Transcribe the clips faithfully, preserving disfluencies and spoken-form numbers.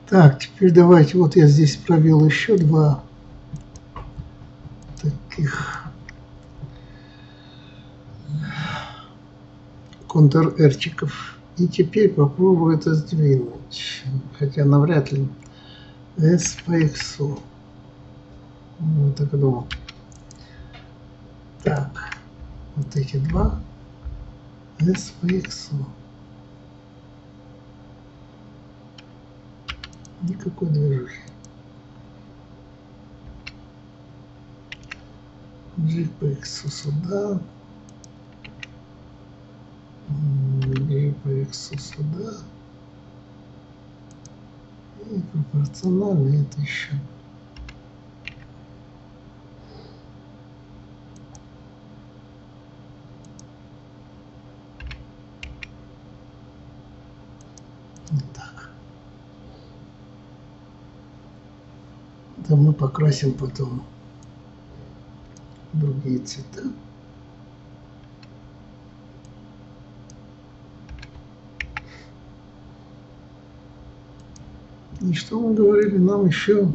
Так, теперь давайте, вот я здесь провел еще два таких контр-эрчиков. И теперь попробую это сдвинуть. Хотя навряд ли. S по X. Вот так думал. Так, вот эти два. S по X. Никакой движухи. G по X сюда. G по X сюда. И пропорционально это еще. Вот так. Да мы покрасим потом другие цвета. И что мы говорили, нам еще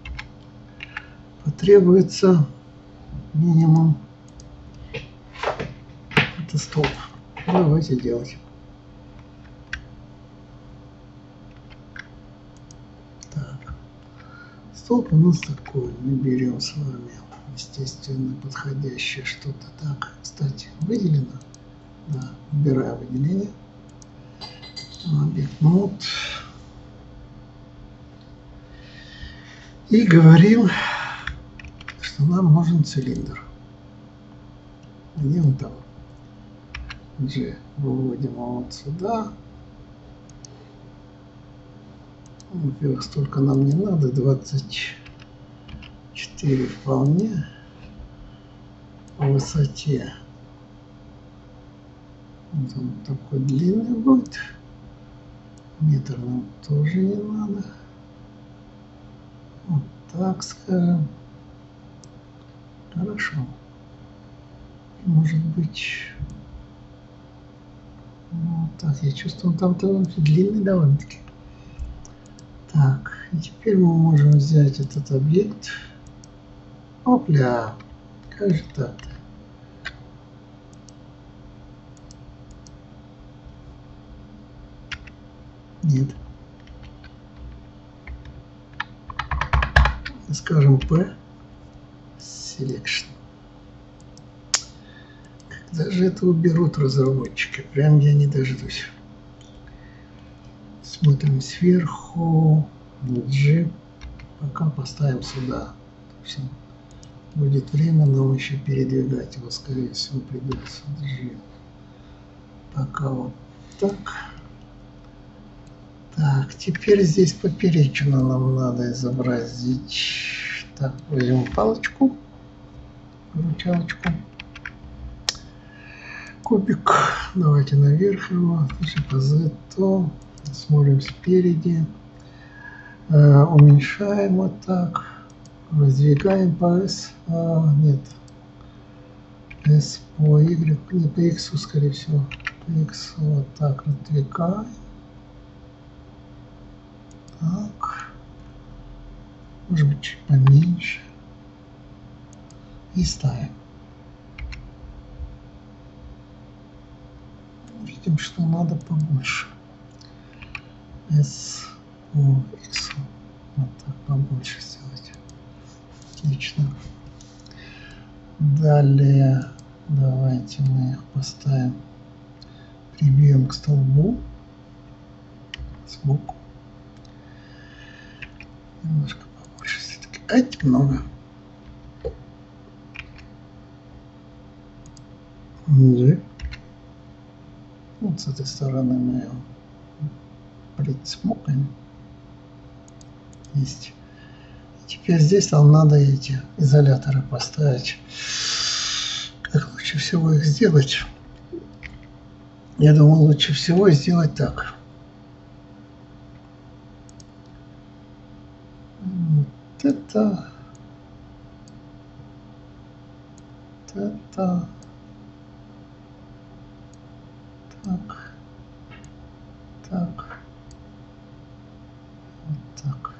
потребуется минимум это столб. Давайте делать. Так. Столб у нас такой. Мы берем с вами, естественно, подходящее что-то. Так, кстати, выделено. Да, выбираем выделение. Объект мод. И говорим, что нам нужен цилиндр. Где он там? G. Выводим вот сюда. Во-первых, столько нам не надо. двадцать четыре вполне. По высоте. Вот он такой длинный будет. Метр нам тоже не надо. Вот так скажем. Хорошо. Может быть... Вот так, я чувствую, он там-то длинный довольно-таки. Так, и теперь мы можем взять этот объект. Опля! Как же так-то? Нет. Скажем P. Selection. Когда же это уберут разработчики? Прям я не дождусь. Смотрим сверху. G. Пока поставим сюда. Все. Будет время нам еще передвигать его. Скорее всего придется G. Пока вот так. Так, теперь здесь поперечину нам надо изобразить. Так, возьмем палочку. Выручалочку. Кубик. Давайте наверх его. По Z. Смотрим спереди. Э, уменьшаем вот так. Раздвигаем по S. А, нет. S по Y. Не по X, скорее всего. По X вот так раздвигаем. Так. Может быть, чуть поменьше. И ставим. Видим, что надо побольше. S по X. Вот так побольше сделать. Отлично. Далее давайте мы их поставим. Прибьем к столбу. Сбоку. Немножко побольше все-таки. Ать, много. G. Вот с этой стороны мы его прицмокаем. Есть. Теперь здесь нам надо эти изоляторы поставить. Как лучше всего их сделать? Я думаю, лучше всего сделать так. Вот это. Вот это. Так. Так. Вот Так.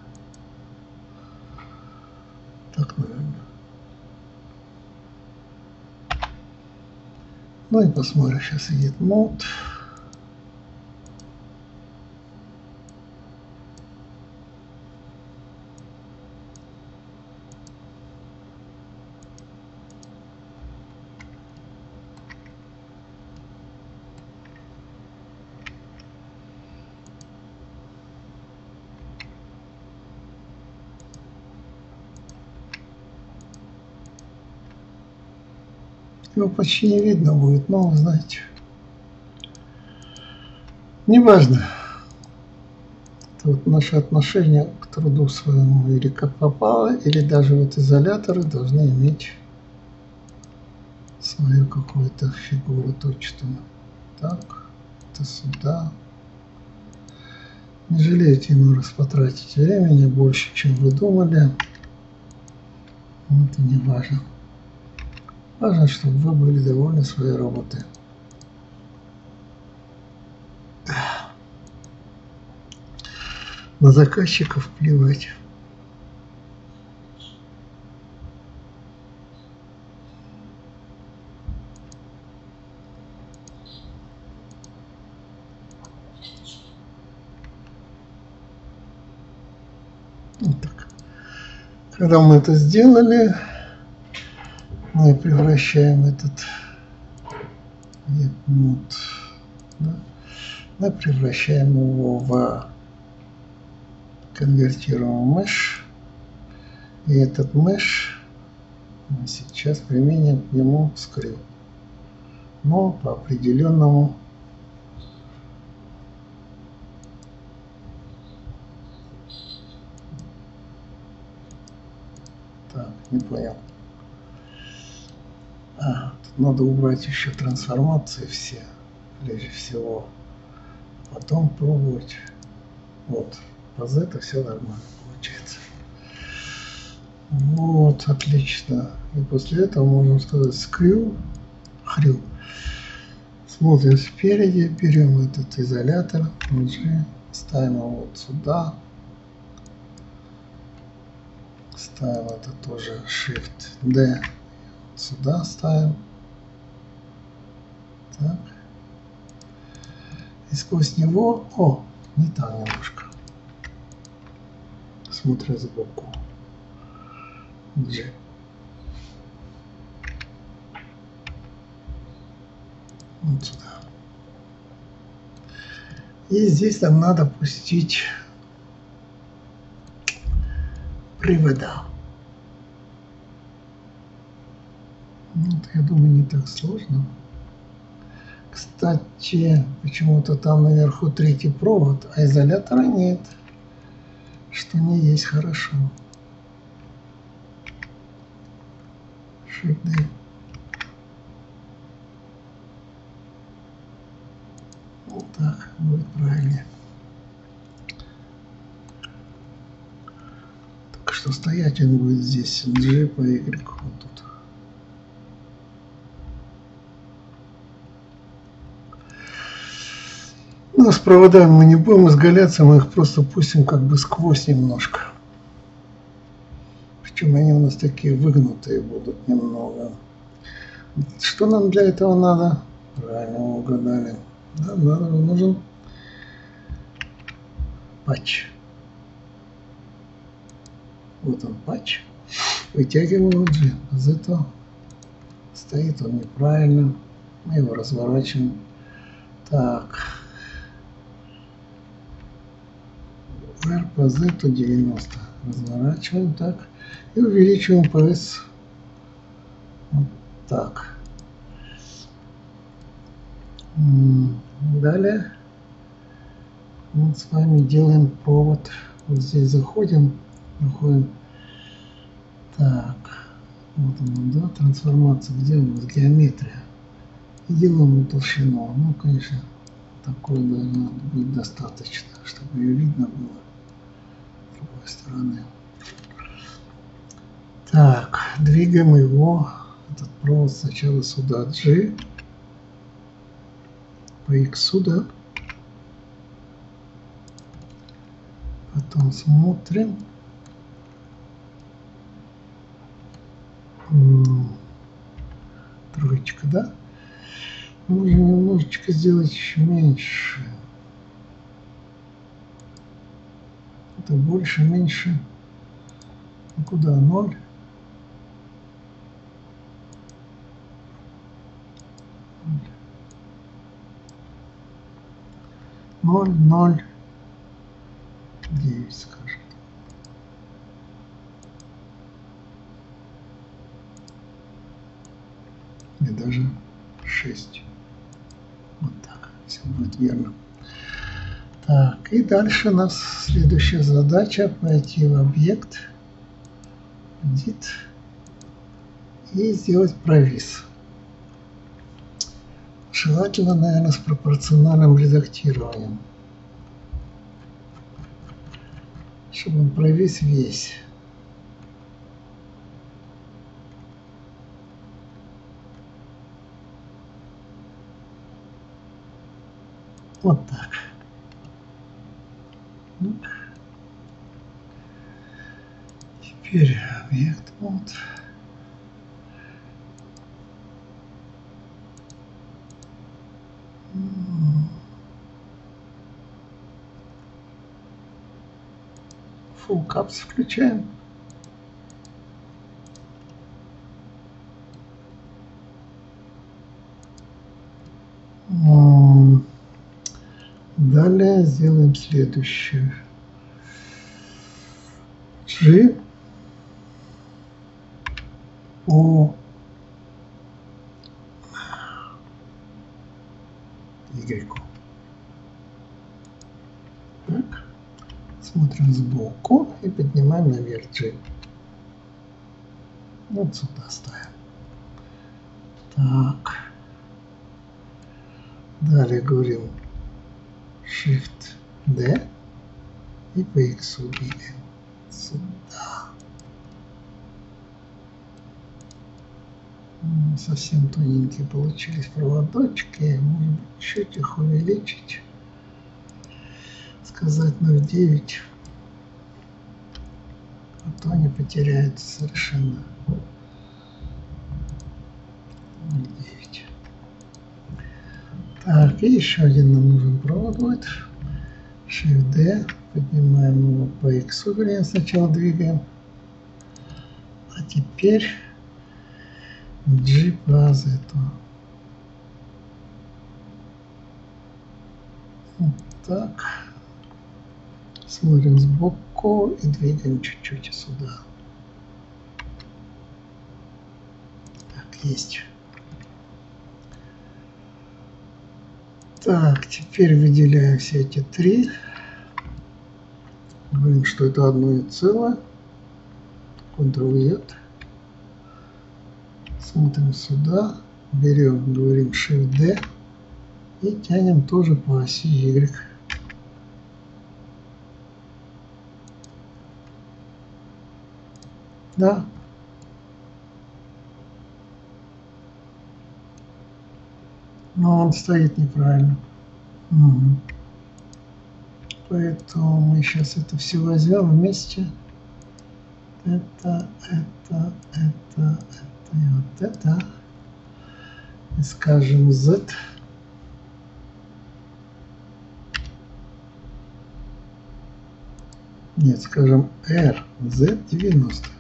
Так, наверное. Ну и посмотрим, сейчас едет мод. Его почти не видно будет, но, знаете, неважно. Это вот наше отношение к труду своему, или как попало, или даже вот изоляторы должны иметь свою какую-то фигуру точную. Так, это сюда. Не жалейте ему раз потратить времени больше, чем вы думали. Это не важно. Важно, чтобы вы были довольны своей работой. На заказчиков плевать. Вот так. Когда мы это сделали, мы превращаем этот мод, да, мы превращаем его в конвертируем mesh, и этот mesh мы сейчас применим к нему скрипт, но по определенному так, не понял. А, тут надо убрать еще трансформации все, прежде всего, потом пробовать. Вот, по Z все нормально получается. Вот, отлично. И после этого можем сказать скрю, хрю. Смотрим спереди, берем этот изолятор, G, ставим его вот сюда. Ставим это тоже Shift-D. Сюда ставим. Так. И сквозь него... О, не там немножко. Смотрим сбоку. G. Вот сюда. И здесь нам надо пустить привода. Вот, я думаю, не так сложно. Кстати, почему-то там наверху третий провод, а изолятора нет. Что не есть хорошо. Shift-D. Вот так будет правильнее. Так что стоять он будет здесь, G по Y вот тут. Ну, с проводами мы не будем изгаляться, мы их просто пустим как бы сквозь немножко. Причем они у нас такие выгнутые будут немного. Что нам для этого надо? Правильно вы угадали. Да, надо, нужен патч. Вот он патч. Вытягиваем G. Z стоит он неправильно. Мы его разворачиваем. Так. R по Z девяносто. Разворачиваем так. И увеличиваем по S. Вот так. Далее мы с вами делаем провод. Вот здесь заходим. Заходим. Так. Вот он, да, трансформация. Где у нас геометрия? И делаем толщину. Ну, конечно, такой должно быть достаточно, чтобы ее видно было с другой стороны. Так, двигаем его, этот провод сначала сюда, G, по X сюда, по Потом смотрим. М, Троечка, да? Нужно немножечко сделать еще меньше. Это больше, меньше. Ну, куда? Ноль. Ноль, ноль, девять, скажем. И даже шесть. Вот так. Все будет верно. Так, и дальше у нас следующая задача пойти в объект, edit и сделать провис. Желательно, наверное, с пропорциональным редактированием, чтобы он провис весь. Вот так. Теперь объект вот. Full caps включаем. Далее сделаем следующее. G O Y. Так. Смотрим сбоку и поднимаем наверх G. Вот сюда ставим. Так. Далее говорим Shift D и по X убили сюда. Совсем тоненькие получились проводочки. Может быть, чуть их увеличить. Сказать ноль девять. А то они потеряются совершенно. ноль девять. Так, и еще один нам нужен провод будет. Shift D. Поднимаем его по X, вернее, сначала двигаем. А теперь G по Z. Вот так. Смотрим сбоку и двигаем чуть-чуть сюда. Так, есть. Так, теперь выделяем все эти три. Говорим, что это одно и целое. Ctrl-J. Смотрим сюда. Берем, говорим Shift D. И тянем тоже по оси Y. Да. Но он стоит неправильно. Угу. Поэтому мы сейчас это все возьмем вместе. Это, это, это, это и вот это. И скажем Z. Нет, скажем R Z девяносто.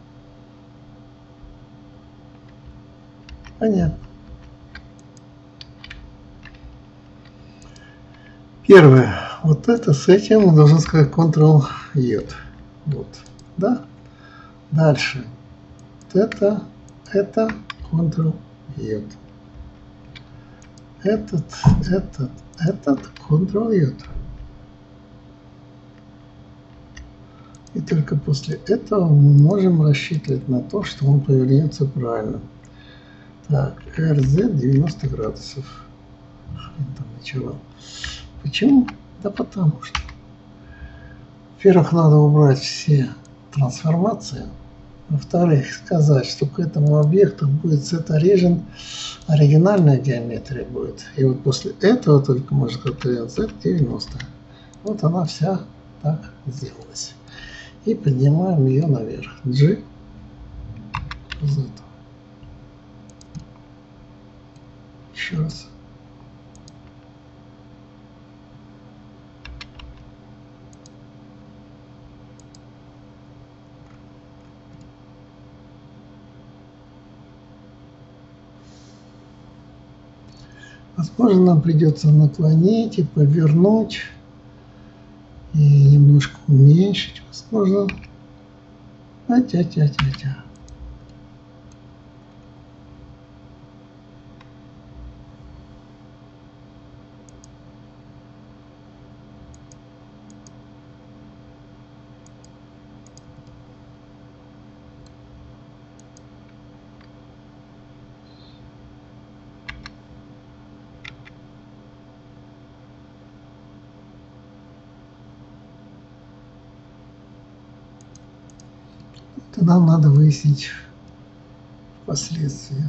Понятно. Первое. Вот это с этим мы должны сказать Ctrl-J. Вот. Да? Дальше. Вот это, это Ctrl-J. Этот, этот, этот Ctrl-J. И только после этого мы можем рассчитывать на то, что он повернется правильно. Так, эр зет девяносто градусов. Хрен там ничего. Почему? Да потому что. Во-первых, надо убрать все трансформации. Во-вторых, сказать, что к этому объекту будет Z-origin, оригинальная геометрия будет. И вот после этого только можно сказать зет девяносто. Вот она вся так сделалось. И поднимаем ее наверх. G, Z. Еще раз. Возможно, нам придется наклонить и повернуть, и немножко уменьшить, возможно. А-тя-тя-тя-тя. Это нам надо выяснить впоследствии.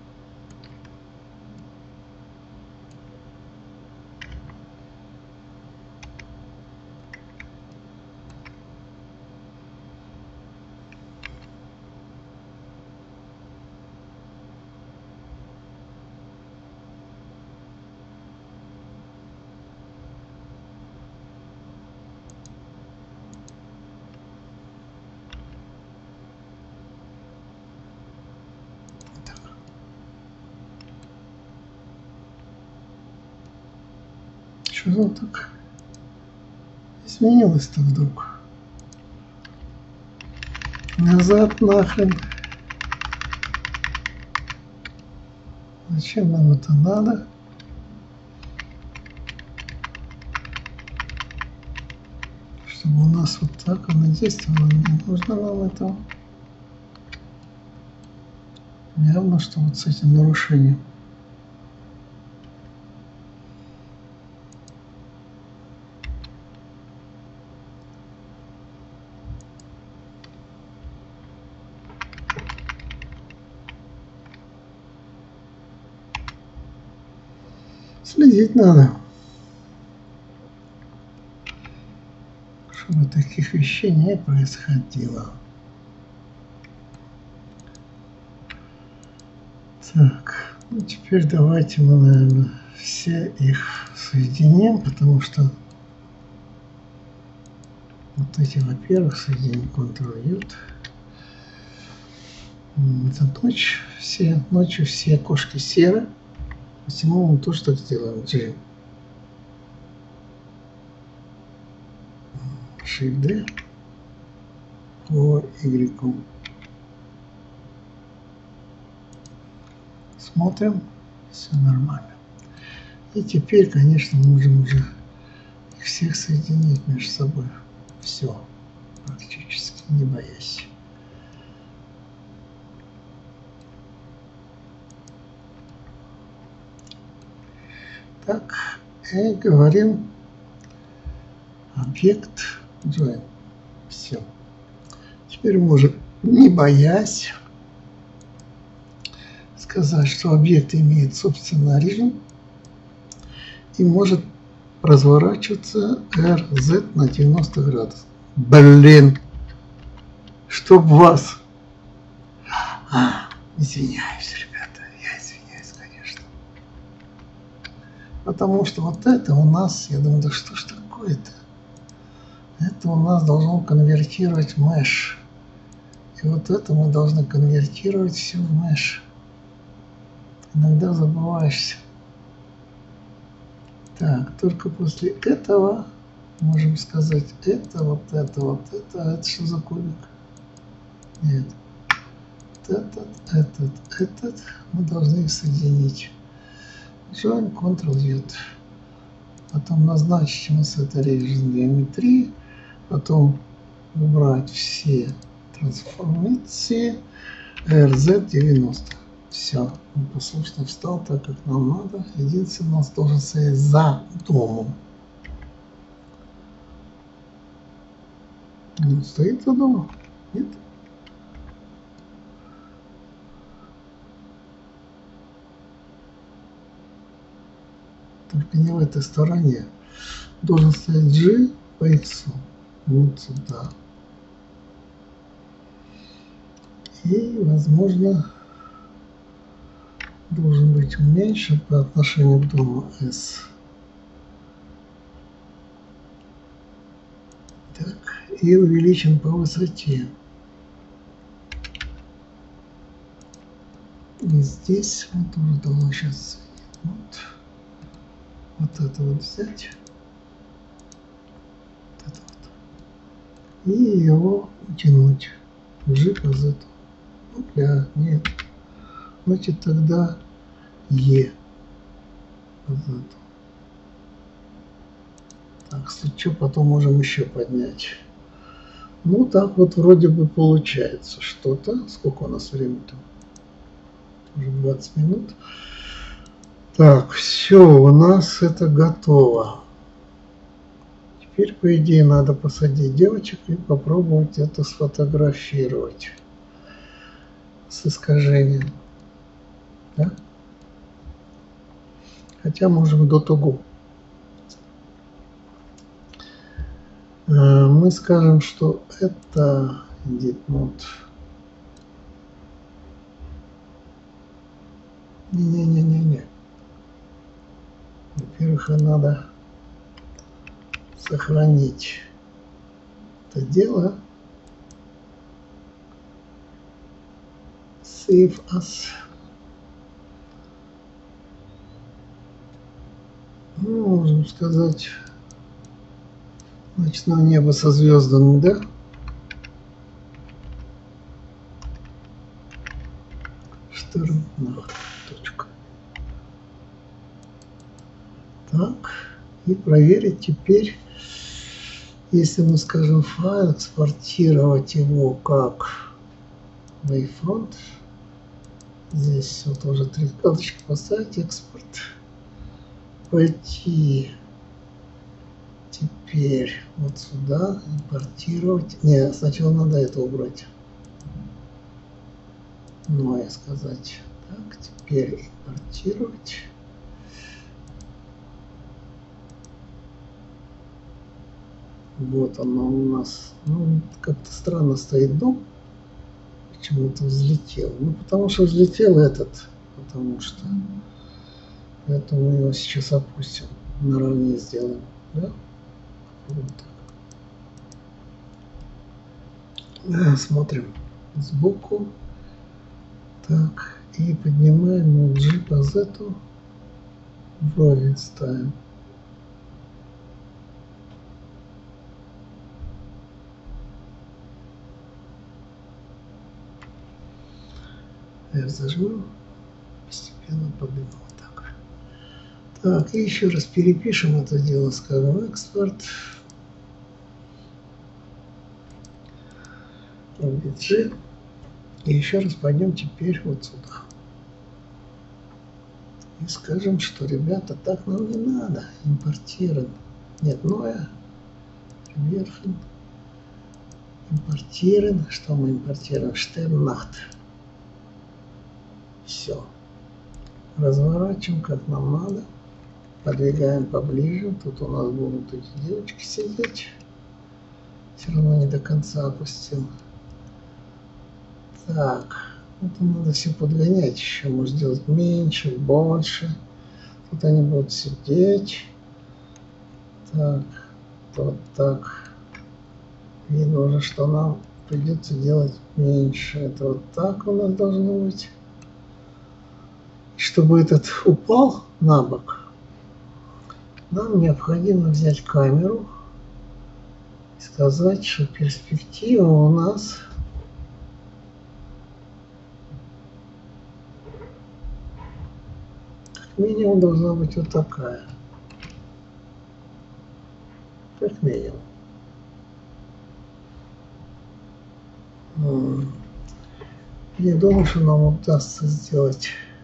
Что же так изменилось-то вдруг? Назад нахрен. Зачем нам это надо? Чтобы у нас вот так оно действовало, не нужно нам этого. Явно, что вот с этим нарушением. Следить надо, чтобы таких вещей не происходило. Так, ну теперь давайте мы, наверное, все их соединим, потому что вот эти, во-первых, соединим Ctrl-U. Это ночь, все, ночью все окошки серы. Посему мы тоже так сделаем. G. Shift-D по Y. Смотрим. Все нормально. И теперь, конечно, можем уже их всех соединить между собой. Все. Практически, не боясь. Так, и говорим объект join. Все. Теперь можем, не боясь, сказать, что объект имеет собственный режим и может разворачиваться эр зет на девяносто градусов. Блин! Чтоб вас... А, извиняюсь, ребята, я извиняюсь, конечно. Потому что вот это у нас, я думаю, да что ж такое-то? Это у нас должно конвертировать в mesh. И вот это мы должны конвертировать все в mesh. Иногда забываешься. Так, только после этого можем сказать, это, вот это, вот это, а это что за кубик? Нет. Этот, этот, этот, мы должны их соединить. Join, Ctrl-U. Потом назначить мы с этой режим геометрии. Потом убрать все трансформации. эр зет девяносто. Все, он послушно встал так, как нам надо. Единственное, у нас должен стоять за домом. Он стоит за домом? Нет? Только не в этой стороне. Должен стоять G по X. вот сюда. И, возможно, должен быть уменьшен по отношению к дому S. Так, и увеличен по высоте. И здесь вот тоже должно сейчас вот, вот это вот взять. Вот это вот. И его утянуть. G по Z. Ну, для нет. Значит, тогда E по Z. Так, что потом можем еще поднять. Ну, так вот вроде бы получается что-то. Сколько у нас времени-то? Уже двадцать минут. Так, все, у нас это готово. Теперь, по идее, надо посадить девочек и попробовать это сфотографировать с искажением. Да? Хотя можем до того. Мы скажем, что это edit mode. Не-не-не-не-не. Во-первых, надо сохранить это дело. Save as. Ну, можем сказать, ночное небо со звездами, да? Шторм. Точка. Так, и проверить теперь, если мы скажем файл, экспортировать его как wavefront. Здесь вот уже три галочки поставить, экспорт. Пойти теперь вот сюда, импортировать. Не, сначала надо это убрать. Ну, я сказать. Так, теперь импортировать. Вот оно у нас. Ну, как-то странно стоит дом. Почему-то взлетел. Ну, потому что взлетел этот. Потому что. Поэтому мы его сейчас опустим. Наравне сделаем. Да? Вот так. Да, смотрим сбоку. Так. И поднимаем G по Z. Вровень ставим. Я зажму, постепенно подниму вот так. Так, и еще раз перепишем это дело, скажем, экспорт. G. И еще раз пойдем теперь вот сюда. И скажем, что, ребята, так нам не надо. Импортируем. Нет, Ноя. Верхен. Импортируем. Что мы импортируем? Штернахт. Все. Разворачиваем, как нам надо. Подвигаем поближе. Тут у нас будут эти девочки сидеть. Все равно не до конца опустил. Так. Это надо все подгонять еще. Может сделать меньше, больше. Тут они будут сидеть. Так. Вот так. Видно уже, что нам придется делать меньше. Это вот так у нас должно быть. Чтобы этот упал на бок, нам необходимо взять камеру и сказать, что перспектива у нас как минимум должна быть вот такая. Как минимум. Не думаю, что нам удастся сделать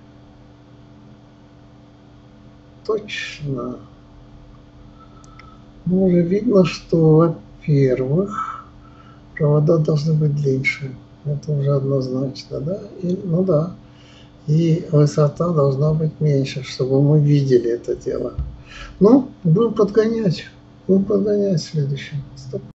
точно. Но уже видно, что, во-первых, провода должны быть длиннее. Это уже однозначно, да? И, ну да. И высота должна быть меньше, чтобы мы видели это дело. Ну, будем подгонять. Будем подгонять в следующем. Стоп.